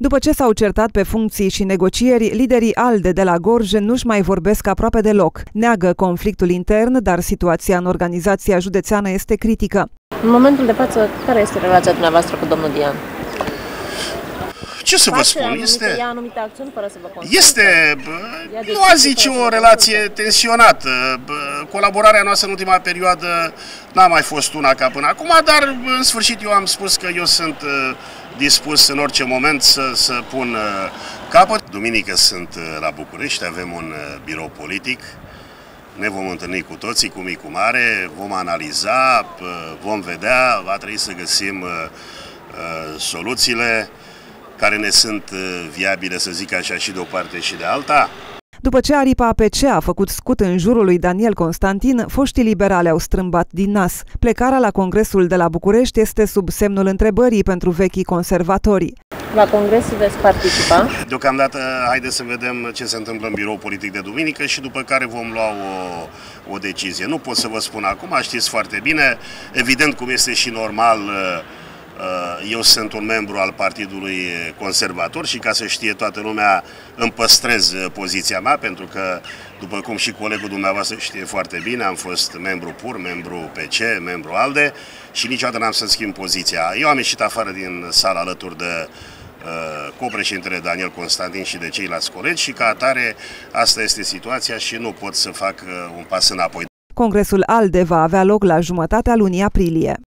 După ce s-au certat pe funcții și negocieri, liderii ALDE de la Gorj nu-și mai vorbesc aproape deloc. Neagă conflictul intern, dar situația în organizația județeană este critică. În momentul de față, care este relația dumneavoastră cu domnul Dian? Ce să vă spun? Ia anumite acțiuni fără să vă nu a zice o relație tensionată. Colaborarea noastră în ultima perioadă n-a mai fost una ca până acum, dar în sfârșit eu am spus că eu sunt dispus în orice moment să pun capăt. Duminică sunt la București, avem un birou politic. Ne vom întâlni cu toții, cu mic, cu mare, vom analiza, vom vedea, va trebui să găsim soluțiile care ne sunt viabile, să zic așa, și de o parte și de alta. După ce aripa APC a făcut scut în jurul lui Daniel Constantin, foștii liberali au strâmbat din nas. Plecarea la Congresul de la București este sub semnul întrebării pentru vechii conservatori. La congres veți participa? Deocamdată, haideți să vedem ce se întâmplă în birou politic de duminică și după care vom lua o decizie. Nu pot să vă spun acum, știți foarte bine, evident cum este și normal, eu sunt un membru al Partidului Conservator și ca să știe toată lumea îmi păstrez poziția mea, pentru că, după cum și colegul dumneavoastră știe foarte bine, am fost membru PUR, membru PC, membru ALDE și niciodată n-am să schimb poziția. Eu am ieșit afară din sală alături de copreședintele Daniel Constantin și de ceilalți colegi și ca atare asta este situația și nu pot să fac un pas înapoi. Congresul ALDE va avea loc la jumătatea lunii aprilie.